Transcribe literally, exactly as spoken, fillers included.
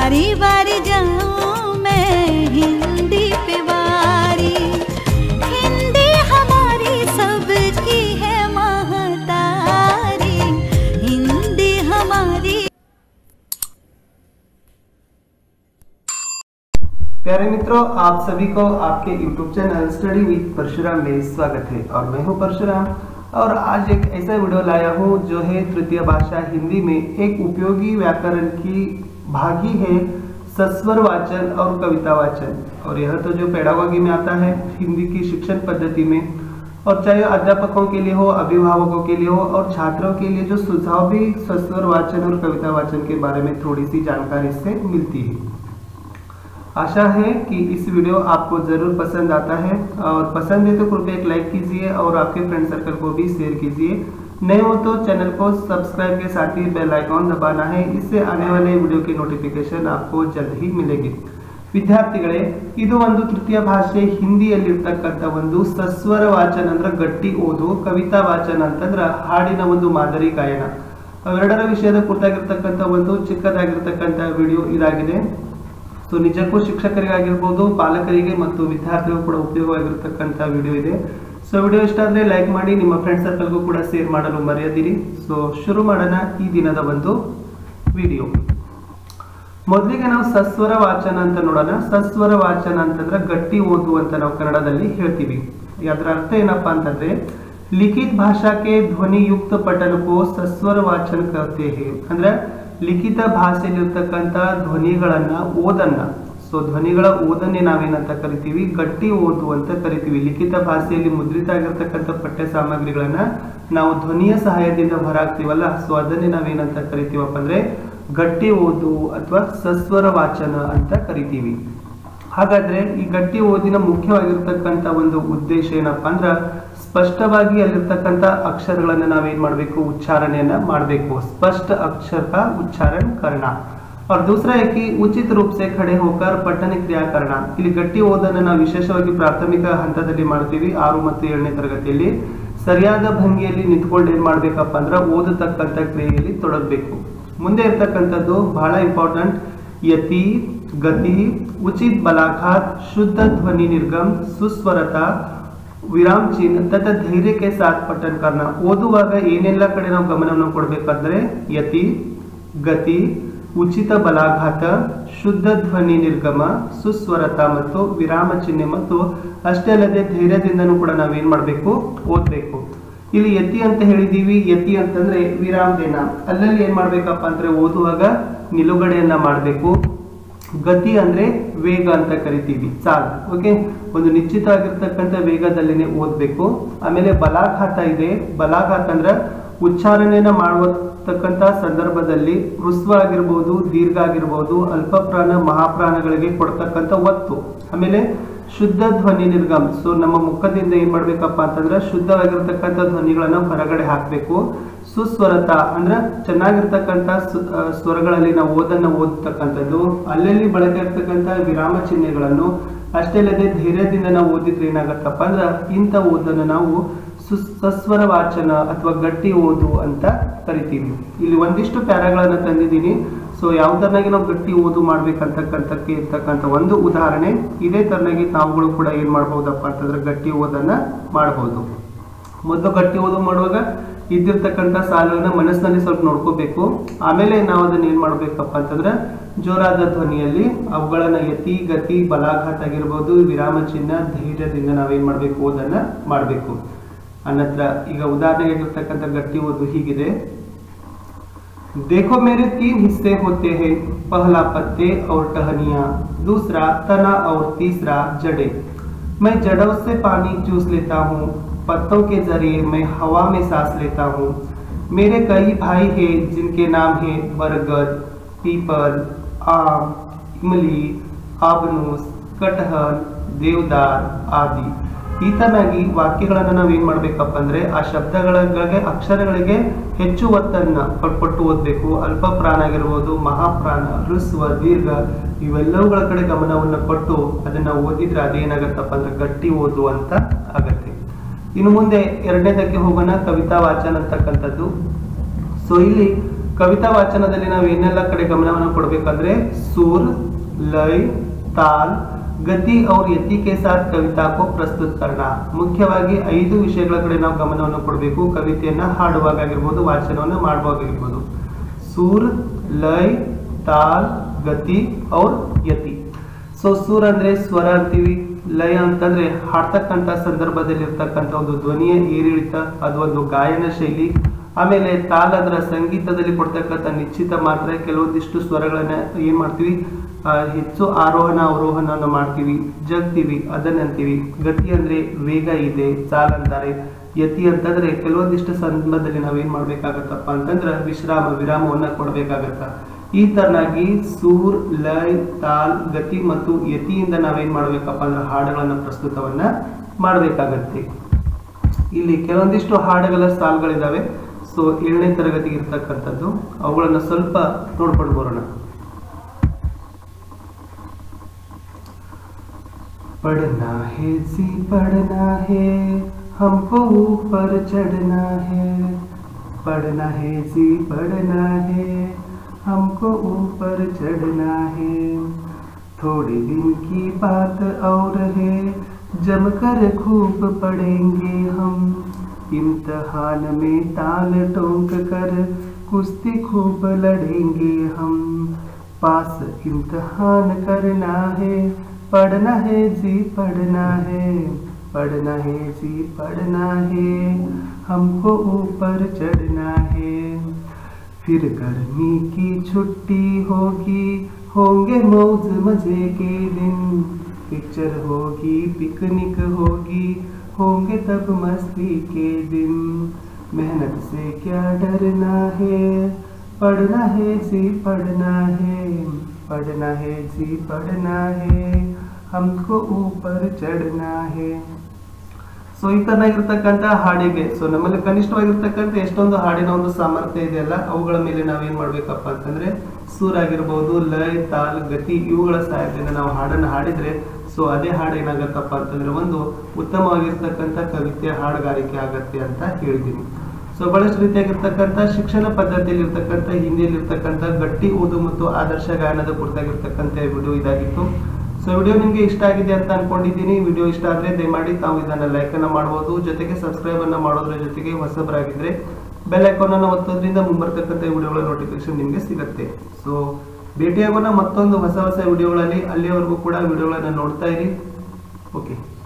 बारी बारी जाऊं मैं हिंदी पे वारी, हिंदी हमारी सबकी है महतारी, हिंदी हमारी। प्यारे मित्रों, आप सभी को आपके YouTube channel study with Parshuram में स्वागत है और मैं हूं परशुराम। और आज एक ऐसा वीडियो लाया हूं जो है तृतीय भाषा हिंदी में एक उपयोगी व्याकरण की भागी है सस्वर वाचन और कविता वाचन। और यह तो जो पेडागोगी में आता है हिंदी की शिक्षण पद्धति में, और चाहे अध्यापकों के लिए हो, अभिभावकों के लिए हो और छात्रों के लिए जो सुझाव भी सस्वर वाचन और कविता वाचन के बारे में थोड़ी सी जानकारी इससे मिलती है। आशा है कि इस वीडियो आपको जरूर पसंद आता है, और पसंद है तो कृपया एक लाइक कीजिए और आपके फ्रेंड सर्कल को भी शेयर कीजिए। नए हो तो चैनल को सब्सक्राइब के साथ ही बेल आइकॉन दबाना है, इससे आने वाले वीडियो की नोटिफिकेशन आपको जल्द ही मिलेगी। ವಿದ್ಯಾರ್ಥಿಗಳೇ, ಇದು ಒಂದು ತೃತೀಯ ಭಾಷೆ ಹಿಂದಿಯಲ್ಲಿರ್ತಕ್ಕಂಥ ಒಂದು ಸಸ್ವರ ವಾಚನ ಅಂದ್ರೆ ಗಟ್ಟಿ ಓದು, ಕವಿತಾ ವಾಚನ ಅಂತಂದ್ರೆ ಹಾಡಿನ ಒಂದು ಮಾದರಿ ಗಾಯನ, ಅವೆರಡರ ವಿಷಯದ ಕುರಿತಾಗಿರ್ತಕ್ಕಂಥ ಒಂದು ಚಿಕ್ಕದಾಗಿರ್ತಕ್ಕಂಥ ವಿಡಿಯೋ ಇದಾಗಿದೆ। ಸೊ ನಿಜಕ್ಕೂ ಶಿಕ್ಷಕರಿಗಾಗಿರ್ಬೋದು, ಪಾಲಕರಿಗೆ ಮತ್ತು ವಿದ್ಯಾರ್ಥಿಗಳು ಕೂಡ ಉಪಯೋಗವಾಗಿರ್ತಕ್ಕಂಥ ವಿಡಿಯೋ ಇದೆ। ಸೊ ವಿಡಿಯೋ ಇಷ್ಟ ಆದರೆ ಲೈಕ್ ಮಾಡಿ, ನಿಮ್ಮ ಫ್ರೆಂಡ್ ಸರ್ಕಲ್ಗೂ ಕೂಡ ಶೇರ್ ಮಾಡಲು ಮರೆಯದಿರಿ। ಸೊ ಶುರು ಮಾಡೋಣ ಈ ದಿನದ ಒಂದು ವಿಡಿಯೋ। ಮೊದಲಿಗೆ ನಾವು ಸಸ್ವರ ವಾಚನ ಅಂತ ನೋಡೋಣ। ಸಸ್ವರ ವಾಚನ ಅಂತಂದ್ರೆ ಗಟ್ಟಿ ಓದು ಅಂತ ನಾವು ಕನ್ನಡದಲ್ಲಿ ಹೇಳ್ತೀವಿ। ಅದರ ಅರ್ಥ ಏನಪ್ಪಾ ಅಂತಂದ್ರೆ ಲಿಖಿತ ಭಾಷಾ ಕೆ ಧ್ವನಿ ಯುಕ್ತ ಪಠನ ಕೋ ಸಸ್ವರ ವಾಚನ कहते हैं। ಅಂದ್ರೆ ಲಿಖಿತ ಭಾಷೆಯಲ್ಲಿರ್ತಕ್ಕಂಥ ಧ್ವನಿಗಳನ್ನ ಓದನ್ನ, ಸೊ ಧ್ವನಿಗಳ ಓದನ್ನೇ ನಾವೇನಂತ ಕರಿತೀವಿ, ಗಟ್ಟಿ ಓದು ಅಂತ ಕರಿತೀವಿ। ಲಿಖಿತ ಭಾಷೆಯಲ್ಲಿ ಮುದ್ರಿತ ಆಗಿರ್ತಕ್ಕಂಥ ಪಠ್ಯ ಸಾಮಗ್ರಿಗಳನ್ನ ನಾವು ಧ್ವನಿಯ ಸಹಾಯದಿಂದ ಹೊರಹಾಕ್ತಿವಲ್ಲ, ಸೊ ಅದನ್ನೇ ನಾವೇನಂತ ಕರಿತೀವಪ್ಪ ಅಂದ್ರೆ ಗಟ್ಟಿ ಓದು ಅಥವಾ ಸಸ್ವರ ವಾಚನ ಅಂತ ಕರಿತೀವಿ। ಹಾಗಾದ್ರೆ ಈ ಗಟ್ಟಿ ಓದಿನ ಮುಖ್ಯವಾಗಿರ್ತಕ್ಕಂಥ ಒಂದು ಉದ್ದೇಶ ಏನಪ್ಪಾ ಅಂದ್ರೆ ಸ್ಪಷ್ಟವಾಗಿ ಅಲ್ಲಿರ್ತಕ್ಕಂಥ ಅಕ್ಷರಗಳನ್ನ ನಾವೇನ್ ಮಾಡಬೇಕು, ಉಚ್ಚಾರಣೆಯನ್ನ ಮಾಡಬೇಕು। ಸ್ಪಷ್ಟ अक्षर का उच्चारण करना। और दूसरा है कि उचित रूप से खड़े होकर पठन क्रिया करना। ಇಲ್ಲಿ ಗಟ್ಟಿ ಓದನ್ನ ನಾವು ವಿಶೇಷವಾಗಿ ಪ್ರಾಥಮಿಕ ಹಂತದಲ್ಲಿ ಮಾಡ್ತೀವಿ, ಆರು ಮತ್ತು ಏಳನೇ ತರಗತಿಯಲ್ಲಿ ಸರಿಯಾದ ಭಂಗಿಯಲ್ಲಿ ನಿಂತ್ಕೊಂಡು ಏನ್ ಮಾಡ್ಬೇಕಪ್ಪ ಅಂದ್ರೆ ಓದತಕ್ಕಂಥ ಕ್ರಿಯೆಯಲ್ಲಿ ತೊಡಗಬೇಕು। ಮುಂದೆ ಇರ್ತಕ್ಕಂಥದ್ದು ಬಹಳ ಇಂಪಾರ್ಟೆಂಟ್, ಯತಿ, ಗತಿ, ಉಚಿತ ಬಲಾಘಾತ, ಶುದ್ಧ ಧ್ವನಿ ನಿರ್ಗಮ, ಸುಸ್ವರತಾ, ವಿರಾಮ ಚಿಹ್ನ ತथा धैर्य के साथ पठन करना। ಓದುವಾಗ ಏನೆಲ್ಲ ಕಡೆ ನಾವು ಗಮನವನ್ನು ಕೊಡಬೇಕಂದ್ರೆ ಯತಿ, ಗತಿ, ಉಚಿತ ಬಲಾಘಾತ, ಶುದ್ಧ ಧ್ವನಿ ನಿರ್ಗಮ, ಸುಸ್ವರತ ಮತ್ತು ವಿರಾಮ ಚಿಹ್ನೆ, ಮತ್ತು ಅಷ್ಟೇ ಅಲ್ಲದೆ ಧೈರ್ಯದಿಂದನೂ ಕೂಡ ನಾವೇನ್ ಮಾಡಬೇಕು, ಓದಬೇಕು। ಇಲ್ಲಿ ಯತಿ ಅಂತ ಹೇಳಿದೀವಿ, ಯತಿ ಅಂತಂದ್ರೆ ವಿರಾಮದೇನ, ಅಲ್ಲಲ್ಲಿ ಏನ್ ಮಾಡ್ಬೇಕಪ್ಪ ಅಂದ್ರೆ ಓದುವಾಗ ನಿಲುಗಡೆಯನ್ನ ಮಾಡಬೇಕು। ಗತಿ ಅಂದ್ರೆ ವೇಗ ಅಂತ ಕರಿತೀವಿ, ಚಾಲ್, ಓಕೆ, ಒಂದು ನಿಶ್ಚಿತ ಆಗಿರ್ತಕ್ಕಂಥ ವೇಗದಲ್ಲಿನೇ ಓದ್ಬೇಕು। ಆಮೇಲೆ ಬಲಾಘಾತ ಇದೆ, ಬಲಾಘಾತ ಅಂದ್ರೆ ಉಚ್ಚಾರಣೆಯನ್ನ ಮಾಡುವತಕ್ಕಂಥ ಸಂದರ್ಭದಲ್ಲಿ ಹೃಸ್ವ ಆಗಿರ್ಬೋದು, ದೀರ್ಘ ಆಗಿರ್ಬೋದು, ಅಲ್ಪ ಪ್ರಾಣ ಮಹಾಪ್ರಾಣಗಳಿಗೆ ಕೊಡ್ತಕ್ಕಂಥ ಒತ್ತು। ಆಮೇಲೆ ಶುದ್ಧ ಧ್ವನಿ ನಿರ್ಗಮ, ಸೊ ನಮ್ಮ ಮುಖದಿಂದ ಏನ್ ಮಾಡ್ಬೇಕಪ್ಪ ಅಂತಂದ್ರೆ ಶುದ್ಧವಾಗಿರ್ತಕ್ಕಂಥ ಧ್ವನಿಗಳನ್ನ ಹೊರಗಡೆ ಹಾಕ್ಬೇಕು। ಸುಸ್ವರತ ಅಂದ್ರೆ ಚೆನ್ನಾಗಿರ್ತಕ್ಕಂಥ ಸ್ವರಗಳಲ್ಲಿ ನಾವು ಓದನ್ನ ಓದತಕ್ಕಂಥದ್ದು, ಅಲ್ಲಲ್ಲಿ ಬಳಕೆ ಇರ್ತಕ್ಕಂಥ ವಿರಾಮ ಚಿಹ್ನೆಗಳನ್ನು ಅಷ್ಟೇ ಅಲ್ಲದೆ ಧೈರ್ಯದಿಂದ ನಾವು ಓದಿದ್ರೆ ಏನಾಗತ್ತಪ್ಪ ಅಂದ್ರೆ ಇಂಥ ಓದನ್ನು ನಾವು ಸಸ್ವರ ವಾಚನ ಅಥವಾ ಗಟ್ಟಿ ಓದು ಅಂತ ಕರಿತೀವಿ। ಇಲ್ಲಿ ಒಂದಿಷ್ಟು ಪ್ಯಾರಾಗಳನ್ನ ತಂದಿದ್ದೀನಿ, ಸೊ ಯಾವ್ದನ್ನಾಗಿ ನಾವು ಗಟ್ಟಿ ಓದು ಮಾಡ್ಬೇಕಂತಕ್ಕಂಥಕ್ಕೆ ಇರ್ತಕ್ಕಂಥ ಒಂದು ಉದಾಹರಣೆ ಇದೇ ತರನಾಗಿ ತಾವುಗಳು ಕೂಡ ಏನ್ ಮಾಡ್ಬಹುದಪ್ಪ ಅಂತಂದ್ರೆ ಗಟ್ಟಿ ಓದನ್ನ ಮಾಡಬಹುದು। ಮೊದಲು ಗಟ್ಟಿ ಓದು ಮಾಡುವಾಗ ಇದ್ದಿರ್ತಕ್ಕಂಥ ಸಾಲುಗಳನ್ನ ಮನಸ್ಸಿನಲ್ಲಿ ಸ್ವಲ್ಪ ನೋಡ್ಕೋಬೇಕು, ಆಮೇಲೆ ನಾವು ಅದನ್ನ ಏನ್ ಮಾಡ್ಬೇಕಪ್ಪ ಅಂತಂದ್ರೆ ಜೋರಾದ ಧ್ವನಿಯಲ್ಲಿ ಅವುಗಳನ್ನ ಯತಿ, ಗತಿ, ಬಲಾಘಾತ ಆಗಿರ್ಬೋದು, ವಿರಾಮ ಚಿಹ್ನ, ಧೈರ್ಯದಿಂದ ನಾವೇನ್ ಮಾಡ್ಬೇಕು, ಓದನ್ನ ಮಾಡ್ಬೇಕು। ಅನ್ನತ್ರ ಈಗ ಉದಾಹರಣೆಗೆ ಆಗಿರ್ತಕ್ಕಂಥ ಗಟ್ಟಿ ಓದು ಹೀಗಿದೆ। देखो मेरे तीन हिस्से होते हैं, पहला पत्ते और टहनियां, दूसरा तना और तीसरा जड़े। मैं जड़ों से पानी चूस लेता हूँ, पत्तों के जरिए मैं हवा में सांस लेता हूँ। मेरे कई भाई हैं जिनके नाम है बरगद, पीपल, आम, इमली, आबनूस, कटहल, देवदार आदि। ಈ ತರನಾಗಿ ವಾಕ್ಯಗಳನ್ನ ನಾವು ಏನ್ ಮಾಡ್ಬೇಕಪ್ಪ ಅಂದ್ರೆ ಆ ಶಬ್ದಗಳಿಗೆ, ಅಕ್ಷರಗಳಿಗೆ ಹೆಚ್ಚು ಒತ್ತನ್ನ ಕೊಟ್ಟು ಓದ್ಬೇಕು। ಅಲ್ಪ ಪ್ರಾಣ ಆಗಿರ್ಬೋದು, ಮಹಾಪ್ರಾಣ, ಹೃಸ್ವ, ದೀರ್ಘ ಇವೆಲ್ಲವುಗಳ ಕಡೆ ಗಮನವನ್ನ ಕೊಟ್ಟು ಅದನ್ನ ಓದಿದ್ರೆ ಅದೇನಾಗತ್ತಪ್ಪ ಅಂದ್ರೆ ಗಟ್ಟಿ ಓದು ಅಂತ ಆಗತ್ತೆ। ಇನ್ನು ಮುಂದೆ ಎರಡನೇದಕ್ಕೆ ಹೋಗೋಣ, ಕವಿತಾ ವಾಚನ ಅಂತಕ್ಕಂಥದ್ದು। ಸೊ ಇಲ್ಲಿ ಕವಿತಾ ವಾಚನದಲ್ಲಿ ನಾವು ಏನೆಲ್ಲ ಕಡೆ ಗಮನವನ್ನು ಕೊಡಬೇಕಂದ್ರೆ सुर लय ताल गति और यति के साथ कविता को प्रस्तुत करना ಮುಖ್ಯವಾಗಿ ಐದು ವಿಷಯಗಳ ಕಡೆ ನಾವು ಗಮನವನ್ನು ಕೊಡಬೇಕು ಕವಿತೆಯನ್ನ ಹಾಡುವಾಗ ಆಗಿರಬಹುದು ವಾಚನವನ್ನು ಮಾಡುವಾಗ ಆಗಿರಬಹುದು सुर लय ताल गति और यति ಸೊ ಸುರ ಅಂದ್ರೆ ಸ್ವರ ಅಂತೀವಿ ಲಯ ಅಂತಂದ್ರೆ ಹಾಡ್ತಕ್ಕಂತ ಸಂದರ್ಭದಲ್ಲಿ ಇರ್ತಕ್ಕಂತ ಒಂದು ಧ್ವನಿಯ ಏರಿಳಿತ ಅದು ಒಂದು ಗಾಯನ ಶೈಲಿ ಆಮೇಲೆ ತಾಲ ಅದರ ಸಂಗೀತದಲ್ಲಿ ಕೊಡ್ತಕ್ಕಂತ ನಿಶ್ಚಿತ ಮಾತ್ರ ಕೆಲವೊಂದಿಷ್ಟು ಸ್ವರಗಳನ್ನ ಏನ್ ಮಾಡ್ತೀವಿ ಹೆಚ್ಚು ಆರೋಹಣ ಅವರೋಹಣವನ್ನು ಮಾಡ್ತೀವಿ ಜಗ್ತೀವಿ ಅದನ್ನಂತೀವಿ ಗತಿ ಅಂದ್ರೆ ವೇಗ ಇದೆ ಚಾಲ್ ಅಂತಾರೆ ಯತಿ ಅಂತಂದ್ರೆ ಕೆಲವೊಂದಿಷ್ಟು ಸಂದರ್ಭದಲ್ಲಿ ನಾವೇನ್ ಮಾಡ್ಬೇಕಾಗತ್ತಪ್ಪ ಅಂತಂದ್ರೆ ವಿಶ್ರಾಮ ವಿರಾಮವನ್ನ ಕೊಡ್ಬೇಕಾಗತ್ತ ಈ ತರನಾಗಿ ಸೂರ್ ಲಯ್ ತಾಲ್ ಗತಿ ಮತ್ತು ಯತಿಯಿಂದ ನಾವೇನ್ ಮಾಡ್ಬೇಕಪ್ಪ ಅಂದ್ರೆ ಹಾಡುಗಳನ್ನ ಪ್ರಸ್ತುತವನ್ನ ಮಾಡ್ಬೇಕಾಗತ್ತೆ ಇಲ್ಲಿ ಕೆಲವೊಂದಿಷ್ಟು ಹಾಡುಗಳ ಸಾಲುಗಳಿದಾವೆ ಸೊ ಏಳನೇ ತರಗತಿಗೆ ಇರ್ತಕ್ಕಂಥದ್ದು ಅವುಗಳನ್ನ ಸ್ವಲ್ಪ ನೋಡ್ಕೊಂಡು ಬರೋಣ पढ़ना है जी पढ़ना है हमको ऊपर चढ़ना है पढ़ना है जी पढ़ना है हमको ऊपर चढ़ना है थोड़े दिन की बात और है जमकर खूब पढ़ेंगे हम इम्तिहान में ताल ठोक कर कुश्ती खूब लड़ेंगे हम पास इम्तिहान करना है पढ़ना है जी पढ़ना है पढ़ना है जी पढ़ना है हमको ऊपर चढ़ना है फिर गर्मी की छुट्टी होगी होंगे मौज मजे के दिन पिक्चर होगी पिकनिक होगी होंगे तब मस्ती के दिन मेहनत से क्या डरना है पढ़ना है जी पढ़ना है पढ़ना है जी पढ़ना है हमको ऊपर चढ़ना है ಸೊ ಈ ತರನಾಗಿರ್ತಕ್ಕಂಥ ಹಾಡಿಗೆ ಸೊ ನಮ್ಮಲ್ಲಿ ಕನಿಷ್ಠವಾಗಿರ್ತಕ್ಕಂಥ ಎಷ್ಟೊಂದು ಹಾಡಿನ ಒಂದು ಸಾಮರ್ಥ್ಯ ಇದೆಯಲ್ಲ ಅವುಗಳ ಮೇಲೆ ನಾವೇನ್ ಮಾಡ್ಬೇಕಪ್ಪ ಅಂತಂದ್ರೆ ಸೂರ್ ಆಗಿರ್ಬಹುದು ಲಯ್ ತಾಲ್ ಗತಿ ಇವುಗಳ ಸಹಾಯದಿಂದ ನಾವು ಹಾಡನ್ನು ಹಾಡಿದ್ರೆ ಸೊ ಅದೇ ಹಾಡು ಏನಾಗತ್ತಪ್ಪ ಅಂತಂದ್ರೆ ಒಂದು ಉತ್ತಮವಾಗಿರ್ತಕ್ಕಂಥ ಕವಿತೆಯ ಹಾಡುಗಾರಿಕೆ ಆಗತ್ತೆ ಅಂತ ಹೇಳಿದ್ದೀನಿ ಸೊ ಬಹಳಷ್ಟು ರೀತಿಯಾಗಿರ್ತಕ್ಕಂಥ ಶಿಕ್ಷಣ ಪದ್ಧತಿಯಲ್ಲಿ ಇರ್ತಕ್ಕಂಥ ಹಿಂದಿಯಲ್ಲಿ ಇರ್ತಕ್ಕಂಥ ಗಟ್ಟಿ ಓದು ಮತ್ತು ಆದರ್ಶ ಗಾಯನದ ಕುರಿತಾಗಿರ್ತಕ್ಕಂಥ ವಿಡಿಯೋ ಇದಾಗಿತ್ತು ಸೊ ವಿಡಿಯೋ ನಿಮಗೆ ಇಷ್ಟ ಆಗಿದೆ ಅಂತ ಅನ್ಕೊಂಡಿದ್ದೀನಿ ವಿಡಿಯೋ ಇಷ್ಟ ಆದ್ರೆ ದಯಮಾಡಿ ತಾವು ಇದನ್ನ ಲೈಕ್ ಅನ್ನ ಮಾಡಬಹುದು ಜೊತೆಗೆ ಸಬ್ಸ್ಕ್ರೈಬ್ ಅನ್ನ ಮಾಡೋದ್ರ ಜೊತೆಗೆ ಹೊಸಬರಾಗಿದ್ರೆ ಬೆಲ್ ಐಕಾನ್ ಅನ್ನು ಒತ್ತೋದ್ರಿಂದ ಮುಂಬರ್ತಕ್ಕಂಥ ವಿಡಿಯೋಗಳ ನೋಟಿಫಿಕೇಶನ್ ನಿಮಗೆ ಸಿಗುತ್ತೆ ಸೊ ಭೇಟಿಯಾಗೋಣ ಮತ್ತೊಂದು ಹೊಸ ಹೊಸ ವಿಡಿಯೋಗಳಲ್ಲಿ ಅಲ್ಲಿಯವರೆಗೂ ಕೂಡ ವಿಡಿಯೋಗಳನ್ನ ನೋಡ್ತಾ ಇರಿ ಓಕೆ